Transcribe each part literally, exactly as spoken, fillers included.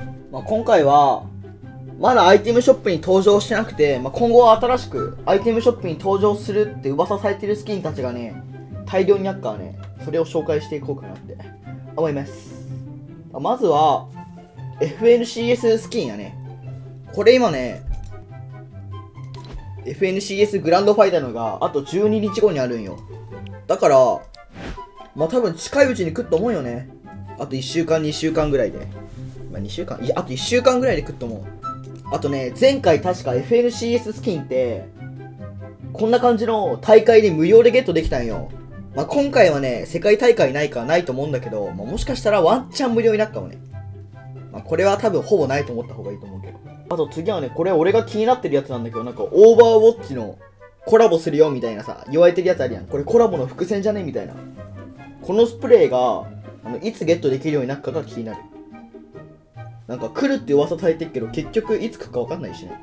まあ、今回はまだアイテムショップに登場してなくて、まあ、今後は新しくアイテムショップに登場するって噂されてるスキンたちがね大量にあっからね、それを紹介していこうかなって思います。まずは エフエヌシーエス スキンやね。これ今ね エフエヌシーエス グランドファイナルがあとじゅうににちごにあるんよ。だからまあ多分近いうちに来ると思うよね。あといっしゅうかんにしゅうかんぐらいで、まあ、にしゅうかんいやあといっしゅうかんぐらいで来ると思う。あとね、前回確か エフエヌシーエス スキンってこんな感じの大会で無料でゲットできたんよ。まあ、今回はね、世界大会ないかないと思うんだけど、まあ、もしかしたらワンチャン無料になるかもね。まあ、これは多分ほぼないと思った方がいいと思うけど。あと次はね、これ俺が気になってるやつなんだけど、なんかオーバーウォッチのコラボするよみたいなさ、言われてるやつあるやん。これコラボの伏線じゃねみたいな。このスプレーがあのいつゲットできるようになるかが気になる。なんか来るって噂されてるけど、結局いつ来るか分かんないしね。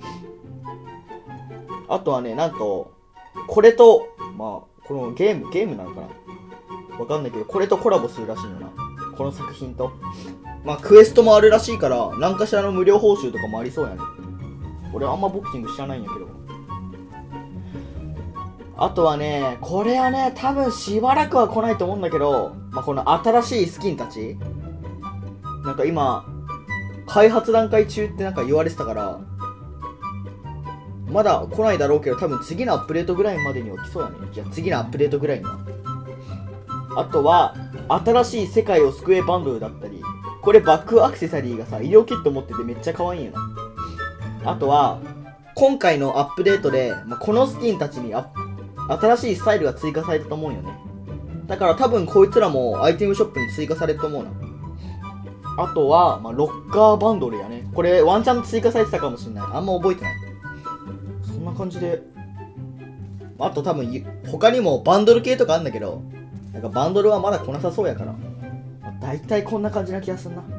あとはね、なんとこれとまあこのゲームゲームなのかな分かんないけど、これとコラボするらしいよな、この作品と。まあクエストもあるらしいから、何かしらの無料報酬とかもありそうやね。俺あんまボクシング知らないんやけど。あとはね、これはね多分しばらくは来ないと思うんだけど、まあ、この新しいスキンたちなんか今開発段階中ってなんか言われてたから、まだ来ないだろうけど、多分次のアップデートぐらいまでには来そうやね。じゃあ次のアップデートぐらいには。あとは新しい世界を救えバンドルだったり、これバックアクセサリーがさ医療キット持っててめっちゃ可愛いよな。あとは今回のアップデートで、まあ、このスキンたちにあ新しいスタイルが追加されたと思うよね。だから多分こいつらもアイテムショップに追加されると思うな。あとは、まあ、ロッカーバンドルやね。これワンチャン追加されてたかもしれない。あんま覚えてない。そんな感じで、あと多分他にもバンドル系とかあるんだけど、なんかバンドルはまだ来なさそうやから、まあ、大体こんな感じな気がするな。